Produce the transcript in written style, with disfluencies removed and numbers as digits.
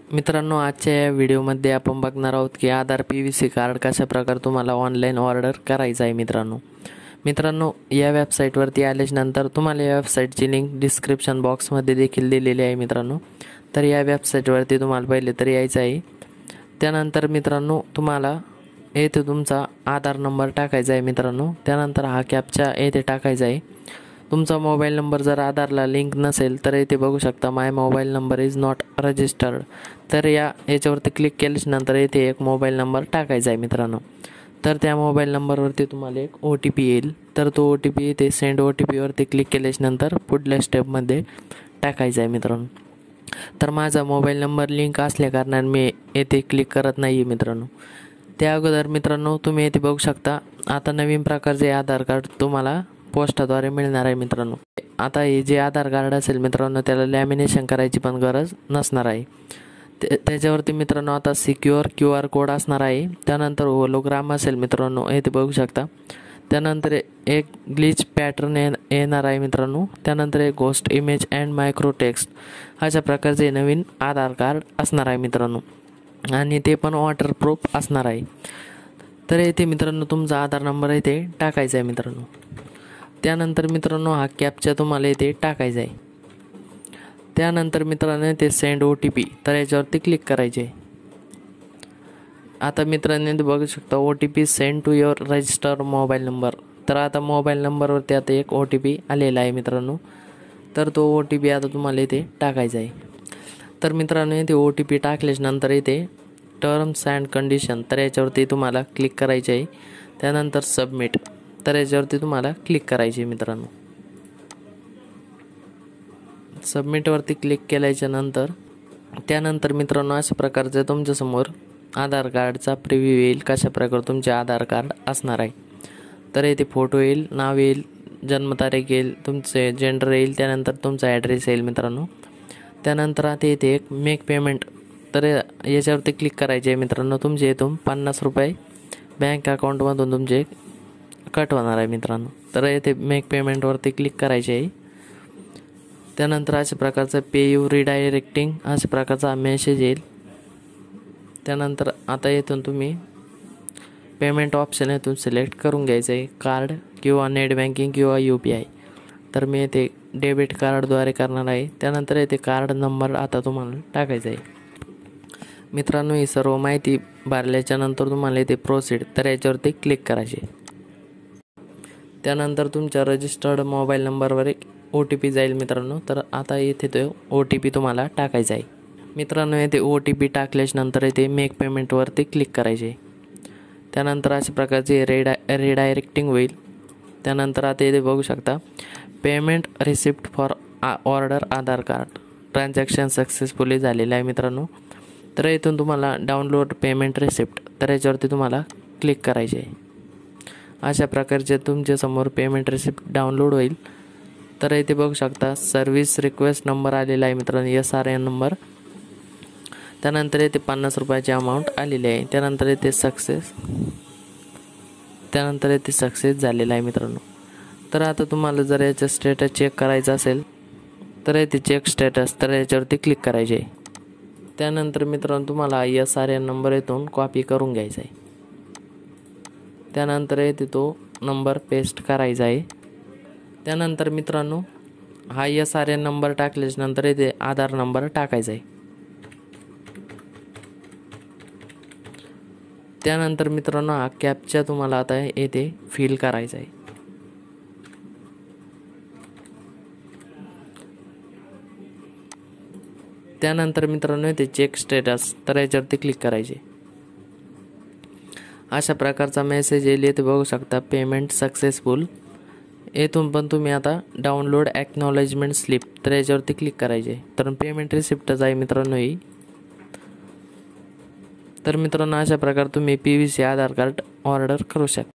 मित्रांनो, आजच्या या व्हिडिओमध्ये आपण बघणार आहोत की आधार PVC कार्ड कशा प्रकारे तुम्हाला ऑनलाईन ऑर्डर करायचं आहे. मित्रांनो या वेबसाईटवरती आल्यानंतर तुम्हाला या वेबसाईटची लिंक डिस्क्रिप्शन बॉक्समध्ये देखील दिलेली आहे. मित्रांनो, तर या वेबसाईटवरती तुम्हाला पहिले तर यायचं आहे. त्यानंतर मित्रांनो तुम्हाला येथे तुमचा आधार नंबर टाकायचा आहे. मित्रांनो, त्यानंतर हा कॅप्चा येथे टाकायचा आहे. तुमचा मोबाईल नंबर जर आधारला लिंक नसेल तर इथे बघू शकता my mobile number is not registered. तर याच्यावरती क्लिक केल्यानंतर इथे एक मोबाईल नंबर टाकायचा आहे. मित्रांनो, तर त्या मोबाईल नंबरवरती तुम्हाला एक OTP येईल. तर तो OTP इथे सेंड OTP वरती क्लिक केल्यानंतर पुढल्या स्टेपमध्ये टाकायचा आहे. मित्रांनो, तर माझा मोबाईल नंबर लिंक असल्या कारणाने मी येथे क्लिक करत नाही आहे. मित्रांनो, त्या अगोदर मित्रांनो तुम्ही येथे बघू शकता आता नवीन प्रकारचे आधार कार्ड तुम्हाला पोस्टाद्वारे मिळणार आहे. मित्रांनो, आता हे जे आधार कार्ड असेल मित्रांनो त्याला लॅमिनेशन करायची पण गरज नसणार आहे. त्याच्यावरती मित्रांनो आता सिक्युअर QR कोड असणार आहे. त्यानंतर होलोग्राम असेल मित्रांनो इथे बघू शकता. त्यानंतर एक ग्लिच पॅटर्न येणार आहे. मित्रांनो, त्यानंतर एक ghost image and micro text अशा प्रकारचे नवीन आधार कार्ड असणार आहे. मित्रांनो, आणि ते पण वॉटरप्रूफ असणार आहे. तर इथे मित्रांनो तुमचा आधार नंबर इथे टाकायचा आहे. मित्रांनो, त्यानंतर मित्रांनो हा कॅप्चा तुम्हाला इथे टाकायचा आहे. त्यानंतर मित्रांनो ते सेंड OTP तर याच्यावरती क्लिक करायचे. आता मित्रांनो बघू शकता OTP send to your registered mobile number. तर आता मोबाईल नंबरवरती आता एक OTP आलेला आहे. मित्रांनो, तर तो OTP आता तुम्हाला इथे टाकायचा आहे. तर मित्रांनो इथे OTP टाकल्यानंतर इथे टर्म्स अँड कंडिशन तर याच्यावरती तुम्हाला क्लिक करायचे आहे. त्यानंतर सबमिट तर याच्यावरती तुम्हाला क्लिक करायचे. मित्रांनो, सबमिटवरती क्लिक केल्याच्या नंतर त्यानंतर मित्रांनो अशा प्रकारचे तुमच्यासमोर आधार कार्डचा प्रिव्ह्यू येईल. कशा प्रकारे तुमचे आधार कार्ड असणार आहे. तर इथे फोटो येईल, नाव येईल, जन्मतारीख येईल, तुमचे जेंडर येईल, त्यानंतर तुमचा ॲड्रेस येईल. मित्रांनो, त्यानंतर आता इथे एक मेक पेमेंट तर याच्यावरती क्लिक करायचे आहे. मित्रांनो, तुमचे इथून 50 रुपये बँक अकाउंटमधून तुमचे कट होणार आहे. मित्रांनो, तर येथे मेक पेमेंटवरती क्लिक करायचे आहे. त्यानंतर अशा प्रकारचं पे यू रिडायरेक्टिंग अशा प्रकारचा मेसेज येईल. त्यानंतर आता येथून तुम्ही पेमेंट ऑप्शन येथून सिलेक्ट करून घ्यायचं आहे, कार्ड किंवा नेट बँकिंग किंवा UPI. तर मी येथे डेबिट कार्डद्वारे करणार आहे. त्यानंतर येथे कार्ड नंबर आता तुम्हाला टाकायचा आहे. मित्रांनो, ही सर्व माहिती भरल्याच्या नंतर तुम्हाला येथे प्रोसीड तर याच्यावरती क्लिक करायचे. त्यानंतर तुमच्या रजिस्टर्ड मोबाईल नंबरवर एक OTP जाईल. मित्रांनो, तर आता येथे तो OTP तुम्हाला टाकायचा आहे. मित्रांनो, येथे OTP टाकल्यानंतर येथे मेक पेमेंटवरती क्लिक करायचे. त्यानंतर अशा प्रकारचे रिडायरेक्टिंग होईल. त्यानंतर आता येथे बघू शकता payment receipt for order Aadhaar card transaction successfully झालेलं आहे. मित्रांनो, तर इथून तुम्हाला डाउनलोड पेमेंट रिसिप्ट तर याच्यावरती तुम्हाला क्लिक करायचे आहे. अशा प्रकारचे तुमच्यासमोर पेमेंट रिसिप्ट डाउनलोड होईल. तर इथे बघू शकता सर्व्हिस रिक्वेस्ट नंबर आलेला आहे. मित्रांनो, SRN नंबर. त्यानंतर इथे 50 रुपयाची अमाऊंट आलेली आहे. त्यानंतर इथे सक्सेस झालेला आहे. मित्रांनो, तर आता तुम्हाला जर याचं स्टेटस चेक करायचं असेल तर इथे चेक स्टेटस तर याच्यावरती क्लिक करायचे. त्यानंतर मित्रांनो तुम्हाला SRN नंबर इथून कॉपी करून घ्यायचा आहे. त्यानंतर इथे तो नंबर पेस्ट करायचा आहे. त्यानंतर मित्रांनो हा SRN नंबर टाकल्यानंतर इथे आधार नंबर टाकायचा आहे. त्यानंतर मित्रांनो हा कॅप्चा तुम्हाला आता येथे फिल करायचा आहे. त्यानंतर मित्रांनो इथे चेक स्टेटस तर याच्यावरती क्लिक करायचे. अशा प्रकारचा मेसेज येईल. इथे बघू शकता पेमेंट सक्सेसफुल. येथून पण तुम्ही आता डाउनलोड ॲक्नॉलेजमेंट स्लिप तर याच्यावरती क्लिक करायचे. तर पेमेंट रिसिप्टच आहे मित्रांनो ही. तर मित्रांनो अशा प्रकारे तुम्ही PVC आधार कार्ड ऑर्डर करू शकता.